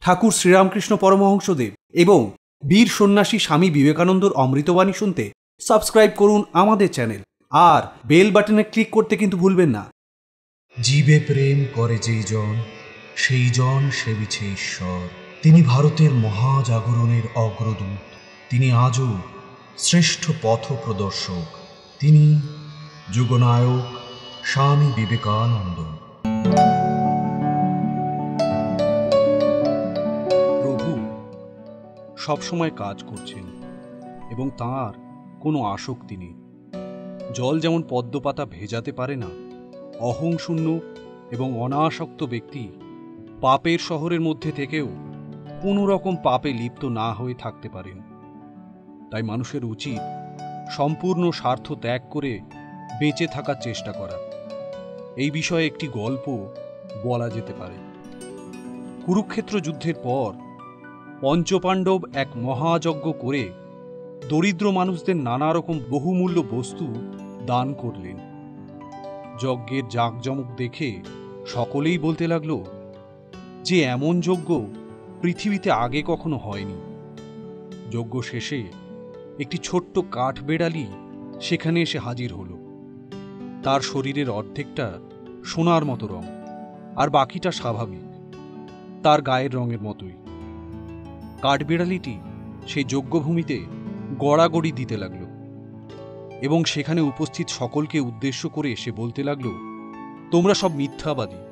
ঠাকুর শ্রীরামকৃষ্ণ পরমহংসদেব এবং বীর সন্ন্যাসী স্বামী বিবেকানন্দর অমৃতবাণী শুনতে সাবস্ক্রাইব করুন আমাদের চ্যানেল আর বেল বাটনে ক্লিক করতে কিন্তু ভুলবেন না। জীবে প্রেম করে যেই জন সেই জন সেবিছে ঈশ্বর। তিনি ভারতের মহাজাগরণের অগ্রদূত। তিনি আজও শ্রেষ্ঠ পথ প্রদর্শক। তিনি যুগনায়ক স্বামী বিবেকানন্দ। প্রভু সবসময় কাজ করছেন এবং তাঁর কোনো আসক্তি নেই। জল যেমন পদ্মপাতা ভেজাতে পারে না, অহংশূন্য এবং অনাসক্ত ব্যক্তি পাপের শহরের মধ্যে থেকেও কোনো রকম পাপে লিপ্ত না হয়ে থাকতে পারেন। তাই মানুষের উচিত সম্পূর্ণ স্বার্থ ত্যাগ করে বেঁচে থাকার চেষ্টা করা। এই বিষয়ে একটি গল্প বলা যেতে পারে। কুরুক্ষেত্র যুদ্ধের পর পঞ্চপাণ্ডব এক মহাযজ্ঞ করে দরিদ্র মানুষদের নানা রকম বহুমূল্য বস্তু দান করলেন। যজ্ঞের জাঁকজমক দেখে সকলেই বলতে লাগলো যে এমন যজ্ঞ পৃথিবীতে আগে কখনো হয়নি। যজ্ঞ শেষে একটি ছোট্ট কাঠ বেড়ালি সেখানে এসে হাজির হলো। তার শরীরের অর্ধেকটা সোনার মতো রং আর বাকিটা স্বাভাবিক, তার গায়ের রঙের মতোই। কাঠবিড়ালিটি সেই যজ্ঞভূমিতে গড়াগড়ি দিতে লাগলো এবং সেখানে উপস্থিত সকলকে উদ্দেশ্য করে সে বলতে লাগলো, তোমরা সব মিথ্যাবাদী,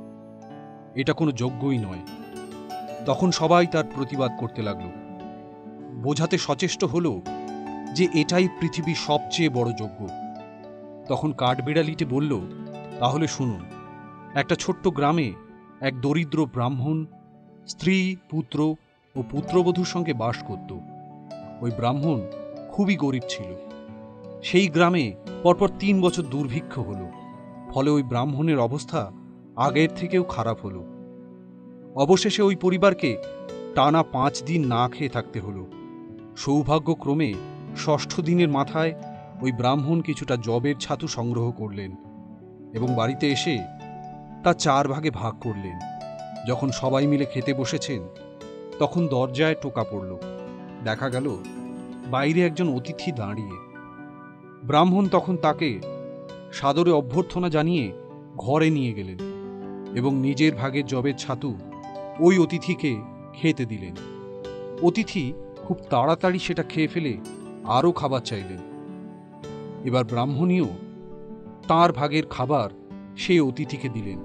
এটা কোনো যজ্ঞই নয়। তখন সবাই তার প্রতিবাদ করতে লাগলো, বোঝাতে সচেষ্ট হলো যে এটাই পৃথিবীর সবচেয়ে বড় যজ্ঞ। তখন কাঠবিড়ালিটি বলল, তাহলে শুনুন, একটা ছোট্ট গ্রামে এক দরিদ্র ব্রাহ্মণ স্ত্রী, পুত্র ও পুত্রবধূর সঙ্গে বাস করত। ওই ব্রাহ্মণ খুবই গরিব ছিল। সেই গ্রামে পরপর 3 বছর দুর্ভিক্ষ হলো। ফলে ওই ব্রাহ্মণের অবস্থা আগের থেকেও খারাপ হলো। অবশেষে ওই পরিবারকে টানা 5 দিন না খেয়ে থাকতে হলো। সৌভাগ্যক্রমে 6ষ্ঠ দিনের মাথায় ওই ব্রাহ্মণ কিছুটা যবের ছাতু সংগ্রহ করলেন এবং বাড়িতে এসে তা 4 ভাগে ভাগ করলেন। যখন সবাই মিলে খেতে বসেছেন তখন দরজায় টোকা পড়ল। দেখা গেল বাইরে একজন অতিথি দাঁড়িয়ে। ব্রাহ্মণ তখন তাকে সাদরে অভ্যর্থনা জানিয়ে ঘরে নিয়ে গেলেন এবং নিজের ভাগের যবের ছাতু ওই অতিথিকে খেতে দিলেন। অতিথি খুব তাড়াতাড়ি সেটা খেয়ে ফেলে আরও খাবার চাইলেন। এবার ব্রাহ্মণীও তাঁর ভাগের খাবার সেই অতিথিকে দিলেন।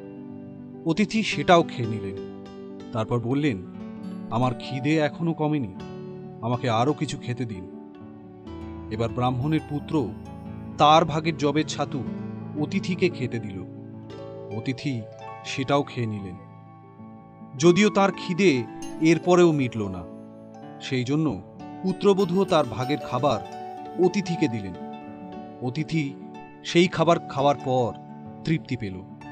অতিথি সেটাও খেয়ে নিলেন। তারপর বললেন, আমার খিদে এখনো কমেনি, আমাকে আরও কিছু খেতে দিন। এবার ব্রাহ্মণের পুত্র তার ভাগের যবের ছাতু অতিথিকে খেতে দিল। অতিথি সেটাও খেয়ে নিলেন। যদিও তার খিদে এরপরেও মিটল না, সেই জন্য পুত্রবধূও তার ভাগের খাবার অতিথিকে দিলেন। অতিথি সেই খাবার খাওয়ার পর তৃপ্তি পেল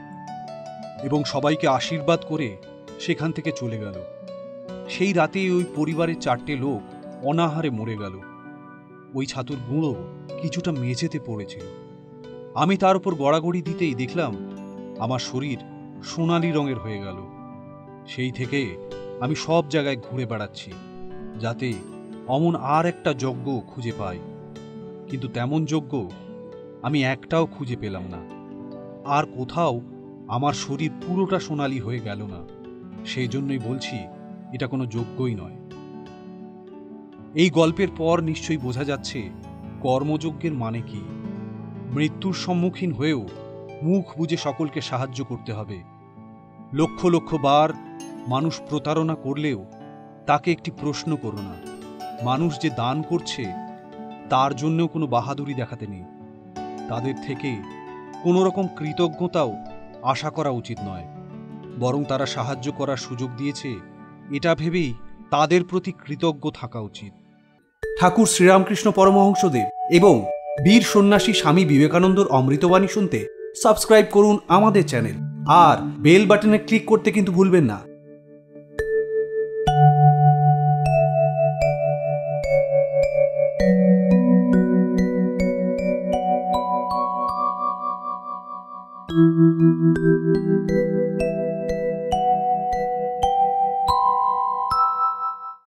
এবং সবাইকে আশীর্বাদ করে সেখান থেকে চলে গেল। সেই রাতেই ওই পরিবারের 4টে লোক অনাহারে মরে গেল। ওই ছাতুর গুঁড়ো কিছুটা মেঝেতে পড়েছিল। আমি তার উপর গড়াগড়ি দিতেই দেখলাম আমার শরীর সোনালি রঙের হয়ে গেল। সেই থেকে আমি সব জায়গায় ঘুরে বেড়াচ্ছি যাতে অমন আর একটা যজ্ঞ খুঁজে পাই, কিন্তু তেমন যজ্ঞ আমি একটাও খুঁজে পেলাম না। আর কোথাও আমার শরীর পুরোটা সোনালি হয়ে গেল না। সেই জন্যই বলছি এটা কোনো যজ্ঞই নয়। এই গল্পের পর নিশ্চয়ই বোঝা যাচ্ছে কর্মযজ্ঞের মানে কি। মৃত্যুর সম্মুখীন হয়েও মুখ বুজে সকলকে সাহায্য করতে হবে। লক্ষ লক্ষ বার মানুষ প্রতারণা করলেও তাকে একটি প্রশ্ন করো না, মানুষ যে দান করছে তার জন্যও কোনো বাহাদুরি দেখাতে নেই। তাদের থেকে কোনো রকম কৃতজ্ঞতাও আশা করা উচিত নয়, বরং তারা সাহায্য করার সুযোগ দিয়েছে এটা ভেবেই তাদের প্রতি কৃতজ্ঞ থাকা উচিত। ঠাকুর শ্রীরামকৃষ্ণ পরমহংসদেব এবং বীর সন্ন্যাসী স্বামী বিবেকানন্দর অমৃতবাণী শুনতে সাবস্ক্রাইব করুন আমাদের চ্যানেল আর বেল বাটনে ক্লিক করতে কিন্তু ভুলবেন না।